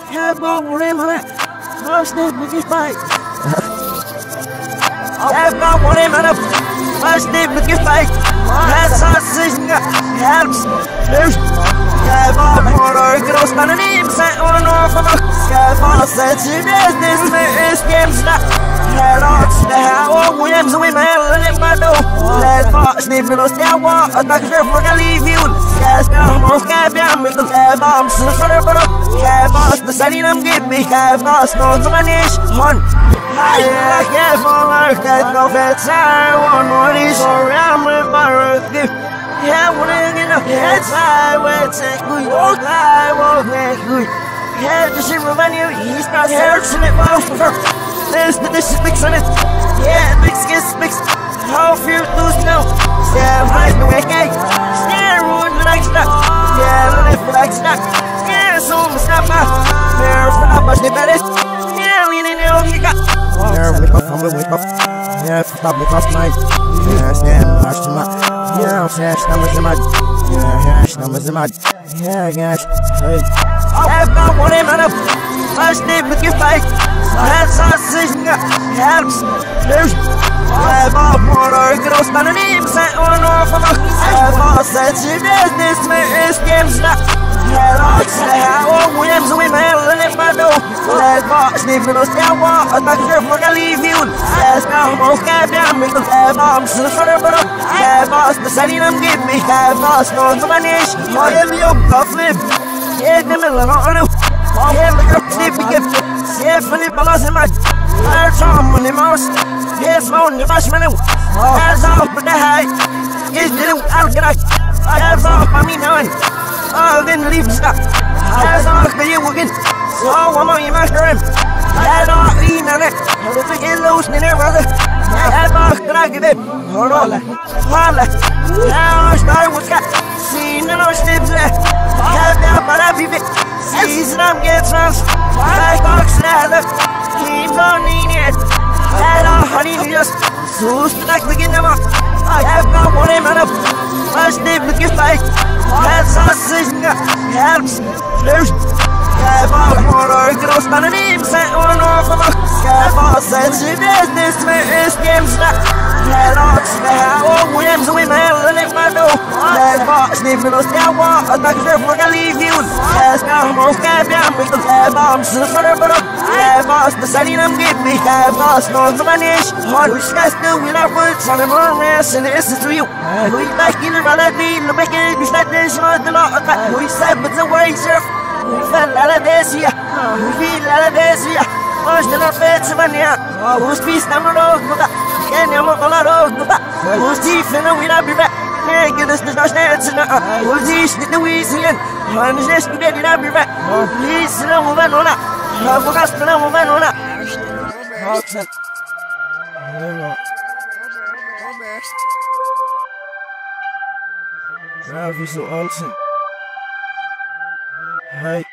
Have no worry, man. First name with his bike. Have no worry, man. First name with his bike. That's sausage. Helps. Have all more girls on the name. Say, oh no, for the have all such a business. This game's not. Williams, we may let my door. Let's watch the middle stair walk. I'm not sure if we're gonna leave you. Yes, I'm most happy. I'm with the have arms. So, have us the sunny, I'm giving me. Have us no Spanish. One. I have all our dead no fats. I want more is around with my birthday. Yeah, when I get a head, I will take good. I won't make good. Yeah, just in revenue, he's got hair to it. This is mixing it. Yeah, mix gets mixed. How few lose now? Yeah, right the way, hey. Stare wood like stuck. Yeah, live like stuck. Yeah, so stop out. There for not much the better. Yeah, we didn't know you got. Yeah, wake up. Yeah, stop me off my. Yeah, stand, watch the mud. Yeah, hash numbers in mud. Yeah, hash numbers in mud. Yeah, gosh. Hey. I've got one in my first name with your fight. That's sausage. Helps. There's have all more girls on the name. Say, oh no, for the have all such a business. This game's not. Yeah, how Williams, we may let my door. Let's watch the middle stair walk. I'm not sure if we're gonna leave you. Yes, now I'm most happy. I'm with the have arms. So, have us the sunny, I'm giving me. Have us no Spanish. Whatever you go flip. Yeah, the middle of the order. Yeah, look up, sleep, we get. Yeah, Philip, I lost in my. I'll try on the mouse. Yes, on the marshmallow. Hands off with the high. Yes, little, I'll get out. Hands off, I mean, no one. Oh, then leave the stuff. Hands off, but you will get. So, I'm on your mushroom. Hands off, eating on it. If we get loose in there, brother. Hands off, can I give it? Hold on. Holla. Now, I'm starting with that. See, no slips there. Have that, but I'll be big. Season, I'm getting trans. Five bucks leather. Keep on eating it. Head on, honey, just. So, like we get them up. I have got one in my first name with your fight. That's sausage. Helps. There's. Have all more girls on the name. Say, oh no, for the have all such a business. This game's not. Williams, we may let my door. Let's watch the middle stair walk. I'm not sure if we're gonna leave you. Yes, now I'm most happy. I'm with the have arms. So, have us the sunny, I'm giving me. Have us no Spanish. What we guys do with our words on the romance, and this is to you. We back in the melody, the making, we start this on the law. We said, but the way, sir. We fell out of this here. We feel out of this here. What's the love beds of Ania? Who's peace number of can you walk a lot of who's deep in the wind? I'll be back. Get us the dance and who's east in the Louisian. I'm just getting I'll be back. Please, no woman on that. I've got no woman on that. Drive you so awesome. Hey.